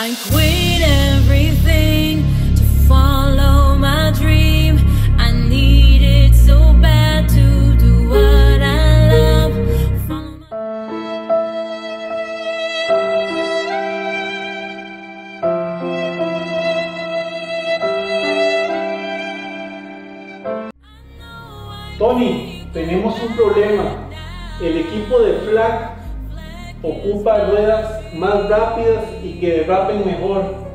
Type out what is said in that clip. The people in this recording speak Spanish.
I quit everything to follow my dream. I need it so bad to do what I love. Tony, tenemos un problema. El equipo de flag ocupa ruedas más rápidas y que derrapen mejor.